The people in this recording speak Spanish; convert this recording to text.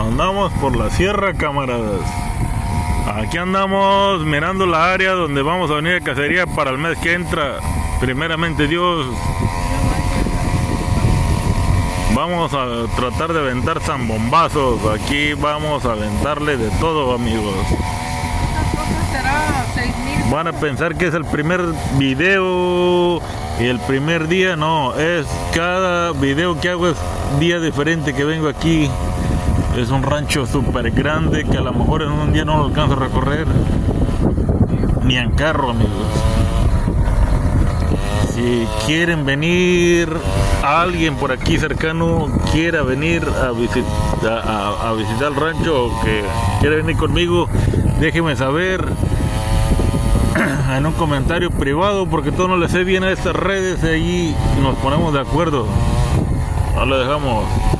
Andamos por la sierra, camaradas. Aquí andamos mirando la área donde vamos a venir a cacería para el mes que entra. Primeramente Dios. Vamos a tratar de aventar zambombazos. Aquí vamos a aventarle de todo, amigos. Van a pensar que es el primer video y el primer día. No, es cada video que hago es día diferente que vengo aquí. Es un rancho súper grande que a lo mejor en un día no lo alcanzo a recorrer ni en carro, amigos. Si quieren venir, alguien por aquí cercano quiera venir a visitar el rancho o que quiera venir conmigo, déjenme saber en un comentario privado, porque todo no le sé bien a estas redes, allí nos ponemos de acuerdo. Ahora lo dejamos.